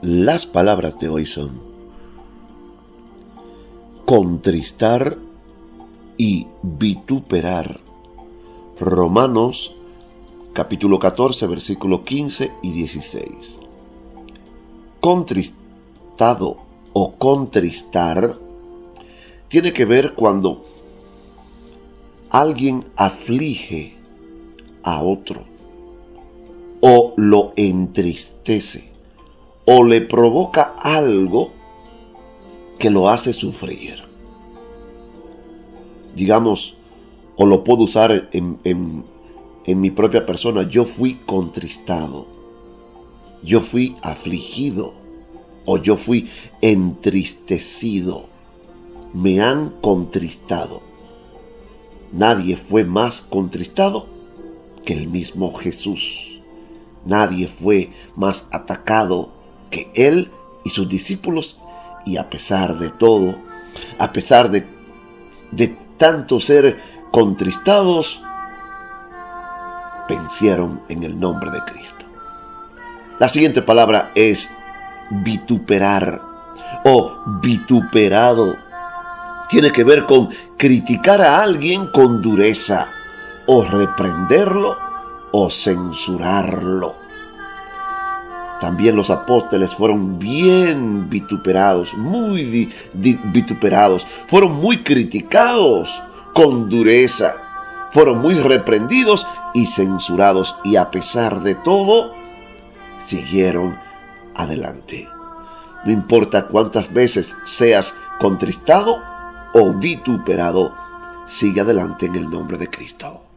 Las palabras de hoy son contristar y vituperar. Romanos capítulo 14, versículos 15 y 16. Contristado o contristar tiene que ver cuando alguien aflige a otro, o lo entristece, o le provoca algo que lo hace sufrir. Digamos, o lo puedo usar en mi propia persona: yo fui contristado, yo fui afligido, o yo fui entristecido, me han contristado. Nadie fue más contristado que el mismo Jesús. Nadie fue más atacado que Él y sus discípulos, y a pesar de todo, a pesar de tanto ser contristados, vencieron en el nombre de Cristo. La siguiente palabra es vituperar o vituperado. Tiene que ver con criticar a alguien con dureza, o reprenderlo o censurarlo. También los apóstoles fueron bien vituperados, muy vituperados, fueron muy criticados con dureza, fueron muy reprendidos y censurados, y a pesar de todo, siguieron adelante. No importa cuántas veces seas contristado o vituperado, sigue adelante en el nombre de Cristo.